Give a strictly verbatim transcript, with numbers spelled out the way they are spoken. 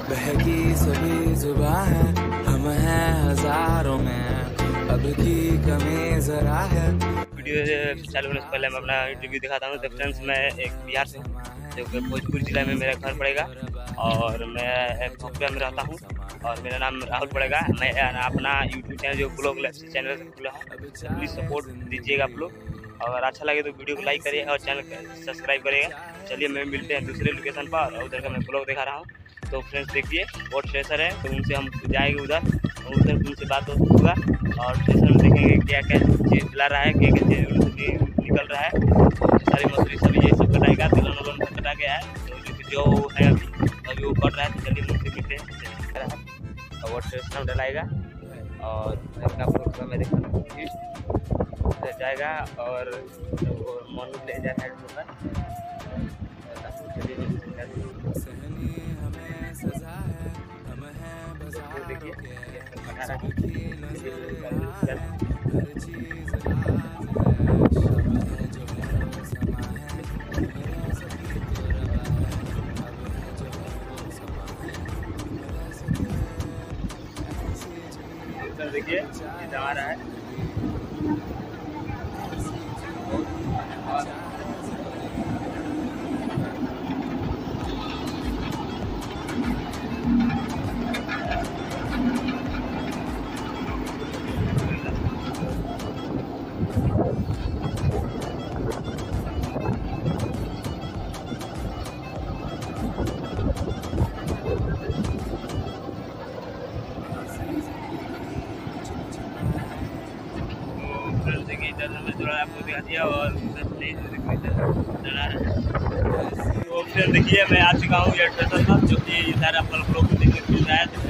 बहकी सभी जुबां है, हम हैं हजारों में, अब की कमी जरा है। वीडियो चालू होने से पहले मैं अपना रिव्यू दिखाता हूँ। तो फ्रेंड्स, मैं एक बिहार से हूँ, जो कि भोजपुर जिला में मेरा घर पड़ेगा और मैं एक भोजपुर में रहता हूँ और मेरा नाम राहुल पड़ेगा। मैं अपना यूट्यूब चैनल जो ब्लॉग चैनल खुला है, तो प्लीज़ सपोर्ट दीजिएगा आप लोग। अगर अच्छा लगे तो वीडियो को लाइक करिए और चैनल सब्सक्राइब करिएगा। चलिए मैं मिलते हैं दूसरे लोकेशन पर, और उधर का मैं ब्लॉग दिखा रहा हूँ। तो फ्रेंड्स देखिए, बहुत ट्रेसर है, तो उनसे हम जाएंगे उधर और उधर उनसे बात होगा और ट्रेसर में देखेंगे क्या क्या चीज़ चला रहा है, क्या क्या चीज़ निकल रहा है। सारी मछली सब ये सब कटाएगा, तिलन उलन सब कटा गया है, तो जो है अभी अभी वो कट रहा है। तो चलिए मुझसे मिलते हैं और वो ट्रेसर में डलाएगा और उधर का मैं देखा जाएगा और मन ले जाए हमें सजा है, हम हैं बाजार के, सबकी निगाह है, हर चीज राज है, शब है जो है वो समा है, मेरा सभी को रवा है, अब है जो है वो समा है, मेरा सभी देखिए ये दवा रहा है। आपको दिखा दिया और तो फिर देखिए मैं आ चुका हूँ ये ट्रेसर पर, जो कि सारा फल फ्रूट देखने को मिल रहा है।